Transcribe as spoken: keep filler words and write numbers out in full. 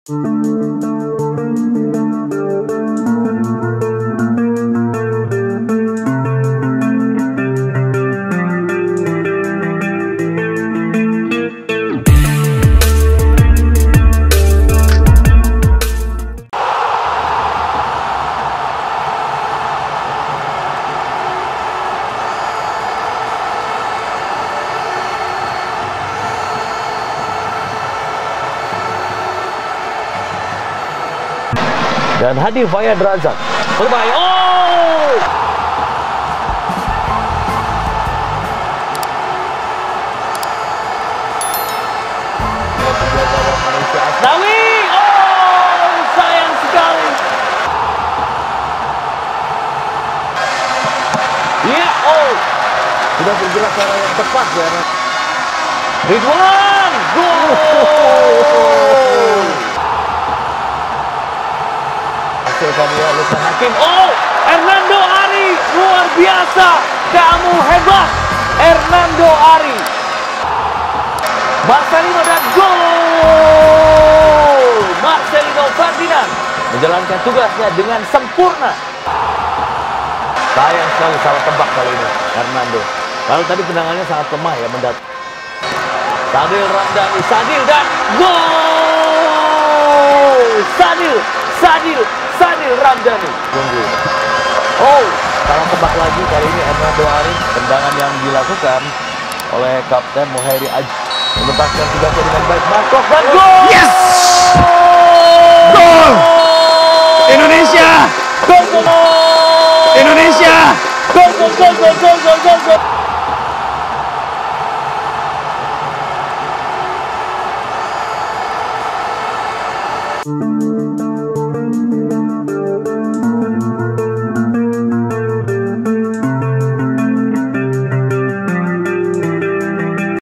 Dan Hadi Fayad Razak berbahaya. Oh! Asnawi! Oh! Sayang sekali. Ya, oh! Sudah bergerak secara yang tepat ya. Ridwan! Gol! Hasilkan ya Lukman Hakim. Oh, Hernando Ari luar biasa, kamu hebat, Hernando Ari. Marcelino dan gol. Marcelino Ferdinand menjalankan tugasnya dengan sempurna. Sayang sekali salah tebak kali ini Hernando. Lalu tadi tendangannya sangat lemah ya mendat. Sadil Ramdhani, Sadil dan gol. Sadil, Sadil. Sadil Ramdhani. Tunggu. Oh, salah tebak lagi kali ini Hernando Ari. Tendangan yang dilakukan oleh Kapten Moheri Aji melepaskan tugasnya dengan baik. Markov dan gol. Yes! Gol! Indonesia! Gol gol gol! Indonesia! Gol gol gol gol gol gol gol gol! Thank you.